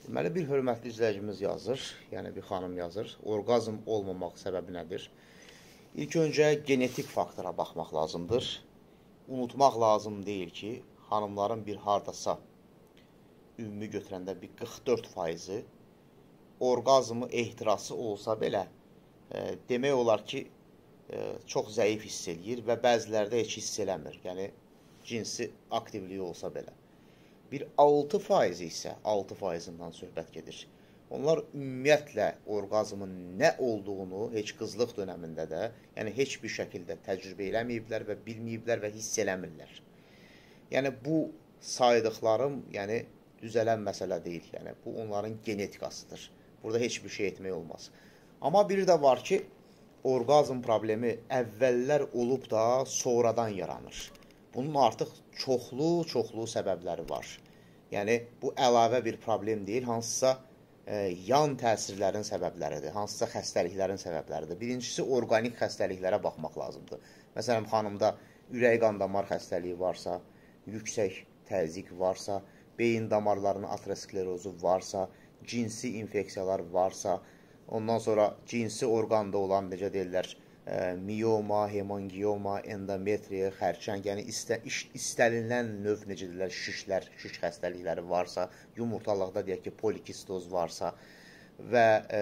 Deməli, bir hörmətli izləyicimiz yazır, yəni bir xanım yazır. Orqazm olmamaq səbəbi nədir? İlk öncə genetik faktora baxmaq lazımdır. Unutmaq lazım deyil ki, xanımların bir hardasa ümumi götürəndə bir 44%-i orqazmı ehtirası olsa belə, demək olar ki, çox zəif hiss eləyir və bəzilərdə heç hiss eləmir. Yəni, cinsi aktivliyi olsa belə. Bir 6% isə 6%-dən söhbət gedir. Onlar ümumiyyətlə orqazmın nə olduğunu heç qızlıq dönəmində də, yəni heç bir şəkildə təcrübə eləməyiblər və bilməyiblər və hiss eləmirlər. Yəni bu saydıqlarım, yəni düzələn məsələ deyil. Yəni bu onların genetikasıdır. Burada heç bir şey etmək olmaz. Amma bir də var ki, orqazm problemi əvvəllər olub da sonradan yaranır. Bunun artıq çoxlu səbəbləri var. Yəni, bu əlavə bir problem deyil, hansısa yan təsirlərin səbəbləridir, hansısa xəstəliklərin səbəbləridir. Birincisi, orqanik xəstəliklərə baxmaq lazımdır. Məsələn, xanımda ürək qan damar xəstəliyi varsa, yüksək təzyiq varsa, beyin damarlarının aterosklerozu varsa, cinsi infeksiyalar varsa, ondan sonra cinsi orqanda olan, necə deyirlər, miyoma, hemangioma, endometriya, xərçəng, yəni istənilən növ, necə deyirlər, şiş xəstəlikləri varsa, yumurtalıqda deyək ki, polikistoz varsa və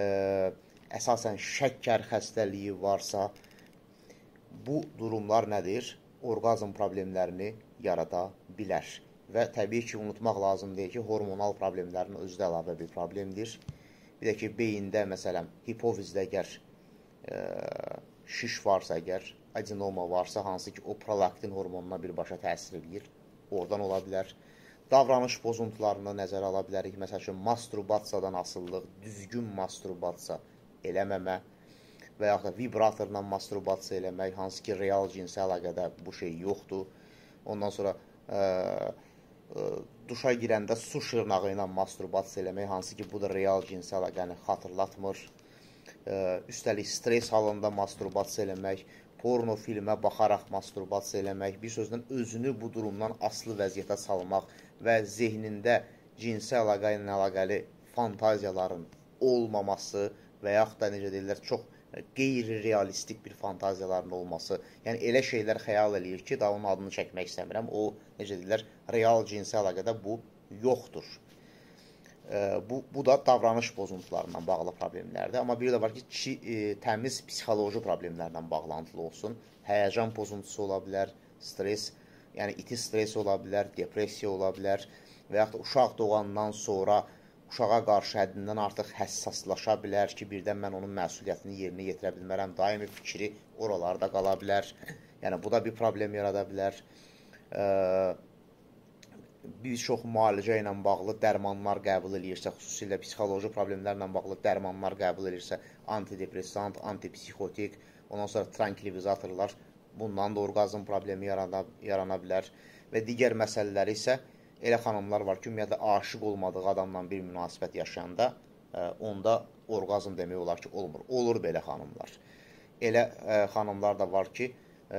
əsasən şəkkər xəstəliyi varsa, bu durumlar nədir? Orqazm problemlərini yarada bilər. Və təbii ki, unutmaq lazım deyil ki, hormonal problemlərin özü də əlavə bir problemdir. Bir də ki, beyində, məsələn, hipofizdə əgər şiş varsa, əgər adenoma varsa, hansı ki, o prolaktin hormonuna birbaşa təsir edir, oradan ola bilər. Davranış pozuntularını nəzərə ala bilərik. Məsəl üçün, masturbasiyadan asıllıq, düzgün masturbasiya eləməmə və yaxud da vibratorla masturbasiya eləmək, hansı ki, real cinsi əlaqədə bu şey yoxdur. Ondan sonra duşa girəndə su şırnağı ilə masturbasiya eləmək, hansı ki, bu da real cinsi əlaqəni xatırlatmır. Üstəlik, stres halında masturbasiya eləmək, porno filmə baxaraq masturbasiya eləmək, bir sözlə özünü bu durumdan asılı vəziyyətə salmaq və zehnində cinsi əlaqə ilə əlaqəli fantaziyaların olmaması və yaxud da, necə deyirlər, çox qeyri-realistik bir fantaziyaların olması, yəni elə şeylər xəyal eləyir ki, daha onun adını çəkmək istəmirəm, o, necə deyirlər, real cinsi əlaqədə bu yoxdur. Bu da davranış pozuntularından bağlı problemlərdir. Amma bir də var ki, təmiz psixoloji problemlərlə bağlantılı olsun. Həyəcan pozuntusu ola bilər, stres, yəni iti stres ola bilər, depressiya ola bilər və yaxud da uşaq doğandan sonra uşağa qarşı həddindən artıq həssaslaşa bilər ki, birdən mən onun məsuliyyətini yerinə yetirə bilmərəm, daimi fikri oralarda qala bilər. Yəni, bu da bir problem yarada bilər. Bir çox müalicə ilə bağlı dərmanlar qəbul edirsə, xüsusilə psixoloji problemlərlə bağlı dərmanlar qəbul edirsə, antidepressant, antipsixotik, ondan sonra trankilizatorlar, bundan da orqazm problemi yarana bilər. Və digər məsələləri isə elə xanımlar var ki, ümumiyyətlə aşıq olmadığı adamla bir münasibət yaşayanda, onda orqazm demək olar ki, olmur. Olur belə xanımlar. Elə xanımlar da var ki,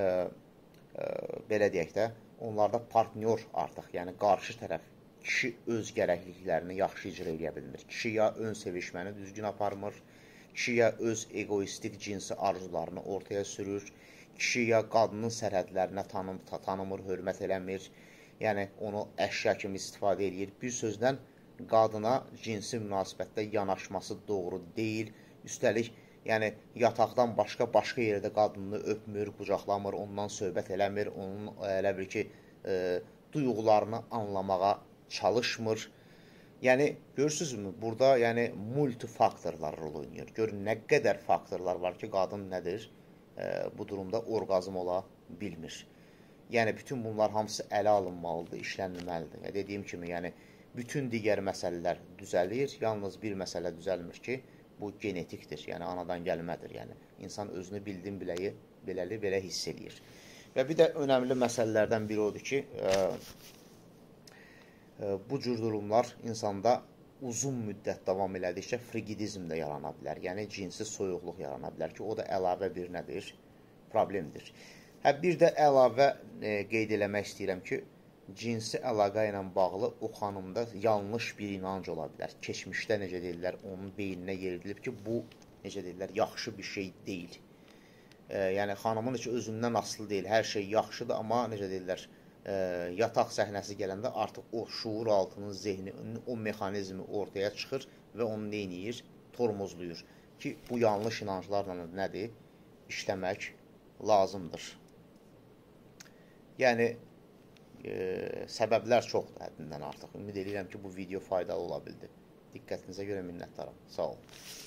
belə deyək də, onlarda partnyor artıq, yəni qarşı tərəf kişi öz gərəkliklərini yaxşı icra edə bilmir. Kişi ya ön sevişməni düzgün aparmır, kişi ya öz egoistik cinsi arzularını ortaya sürür, kişi ya qadının sərhədlərinə tanımır, hörmət eləmir, yəni onu əşya kimi istifadə edir. Bir sözlə, qadına cinsi münasibətdə yanaşması doğru deyil, üstəlik, yəni yataqdan başqa yerdə qadını öpmür, qucaqlamır, ondan söhbət eləmir, onun elə bir ki, duyğularını anlamağa çalışmır. Yəni, görürsünüzmü, burada yəni, multifaktorlar rol oynayır. Görün, nə qədər faktorlar var ki, qadın nədir? Bu durumda orqazm ola bilmir. Yəni, bütün bunlar hamısı ələ alınmalıdır, işlənilməlidir. Dediyim kimi, yəni, bütün digər məsələlər düzəlir, yalnız bir məsələ düzəlmir ki, bu genetikdir, yəni anadan gəlmədir. Yəni, insan özünü bildim biləyi belə hiss edir. Və bir də önəmli məsələlərdən biri odur ki, bu cür durumlar insanda uzun müddət davam elədikcə frigidizm də yarana bilər. Yəni, cinsi soyuqluq yarana bilər ki, o da əlavə bir nədir? Problemdir. Bir də əlavə qeyd eləmək istəyirəm ki, cinsi əlaqə ilə bağlı o xanımda yanlış bir inanc ola bilər. Keçmişdə necə deyirlər, onun beyninə yeridilib ki, bu necə deyirlər, yaxşı bir şey deyil. Yəni xanımın heç özündən asılı deyil, hər şey yaxşıdır, amma necə deyirlər, yataq səhnəsi gələndə artıq o şuur altının zehni, o mexanizmi ortaya çıxır və onu neyniyir? Tormozluyur ki, bu yanlış inanclarla nədir? İşləmək lazımdır. Yəni, səbəblər çoxdur həddindən artıq. Ümid edirəm ki, bu video faydalı ola bildi. Diqqətinizə görə minnətdaram. Sağ olun.